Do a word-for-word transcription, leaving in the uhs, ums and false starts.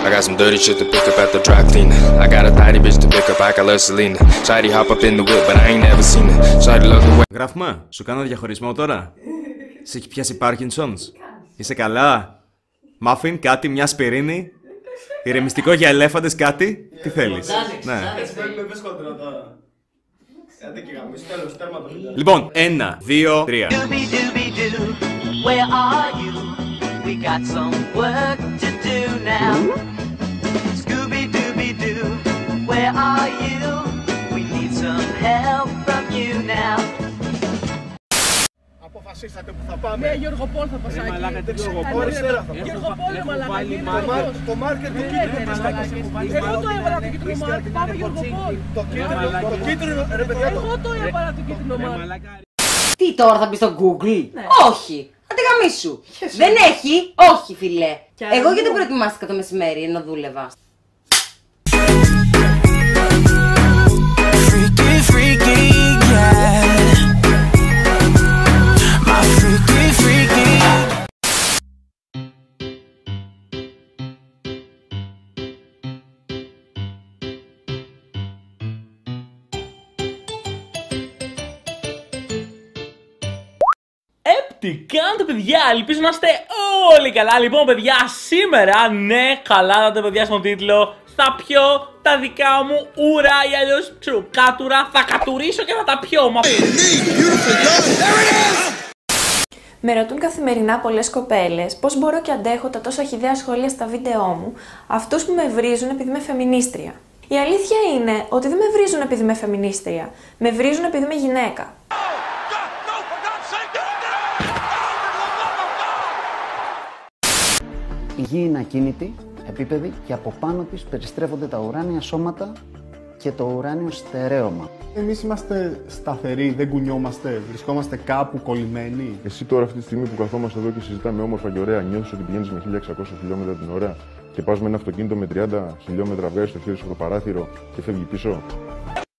I got some dirty shit to pick up at the dry cleaner. I got a tidy bitch to pick up, I got Selena. Shawty hop up in the whip, but I ain't never seen it. Shawty love the way. Γράφουμε, σου κάνω διαχωρισμό τώρα. Σε έχει πιάσει Parkinson's. Είσαι καλά. Μάφιν, κάτι, μια σπιρίνη. Ηρεμιστικό για ελέφαντες, κάτι. Τι θέλεις? Ναι. Λοιπόν, ένα, δύο, τρία. Αποφασίσατε που θα πάμε. Ναι, Γιώργο Πολ θα πασάκι. Γιώργο Πολ, αριστερά θα πάμε. Γιώργο Πολ, μαλάκα. Το μάρκερ του κίτρινου παστάκι. Εγώ το έβαλα το κίτρινο μάρκερ. Πάμε Γιώργο Πολ. Το κίτρινο, ρε παιδιά. Εγώ το έβαλα το κίτρινο μάρκερ. Τι τώρα θα μπει στο Google? Όχι. Αντεγαμίσου. Δεν έχει. Όχι, φιλέ. Εγώ γιατί προετοιμάστηκα το μεσημέρι ενώ δούλευα. Τι κάνετε παιδιά, ελπίζω να είστε όλοι καλά. Λοιπόν παιδιά, σήμερα, ναι καλά θα το παιδιά στον τίτλο, θα πιω τα δικά μου ουρά ή αλλιώς ξέρω κάτουρα, θα κατουρίσω και θα τα πιω. Μα... Με ρωτούν καθημερινά πολλές κοπέλες πώς μπορώ και αντέχω τα τόσα χυδαία σχόλια στα βίντεό μου, αυτούς που με βρίζουν επειδή είμαι φεμινίστρια. Η αλήθεια είναι ότι δεν με βρίζουν επειδή είμαι φεμινίστρια, με βρίζουν επειδή είμαι γυναίκα. Η γη είναι ακίνητη, επίπεδη και από πάνω της περιστρέφονται τα ουράνια σώματα και το ουράνιο στερέωμα. Εμείς είμαστε σταθεροί, δεν κουνιόμαστε, βρισκόμαστε κάπου κολλημένοι. Εσύ τώρα αυτή τη στιγμή που καθόμαστε εδώ και συζητάμε όμορφα και ωραία, νιώθεις ότι πηγαίνεις με χίλια εξακόσια χιλιόμετρα την ώρα και πας με ένα αυτοκίνητο με τριάντα χιλιόμετρα, βγάζεις το χέρι σου από το παράθυρο και φεύγει πίσω.